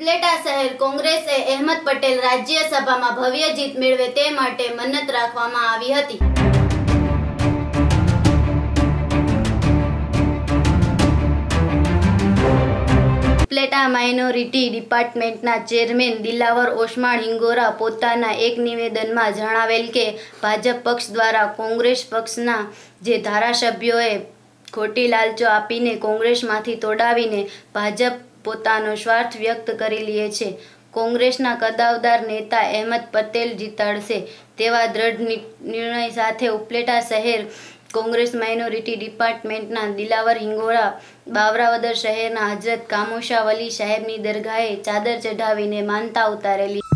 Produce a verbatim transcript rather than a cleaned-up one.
ઉપલેટા શહેર કોંગ્રેસે અહેમદ પટેલ રાજ્યસભામાં ભવ્ય જીત મેળવે તે માટે મન્નત રાખવામાં આવી હતી। ઉપલેટા માઇનોરિટી ડિપાર્ટમેન્ટના ચેરમેન દિલાવર ઓસમાણ હિંગોરા પોતાના એક નિવેદનમાં જણાવેલ કે ભાજપ પક્ષ દ્વારા કોંગ્રેસ પક્ષના જે ધારાસભ્યોએ ખોટી લાલચો આપીને કોંગ્રેસમાંથી તોડાવીને ભાજપ પોતાનો સ્વાર્થ વ્યક્ત કરી લે છે। કોંગ્રેસના કદાવદાર નેતા અહેમદ પટેલ જીતાડશે તેવા દ્રઢ નિર્ણય સાથે ઉપલેટા શહેર કોંગ્રેસ માઇનોરિટી ડિપાર્ટમેન્ટના દિલાવર હિંગોરા બાવરાવદર શહેરના હજરત ખામોશા વલી સાહેબની દરગાહે ચાદર ચઢાવીને માનતા ઉતારેલી।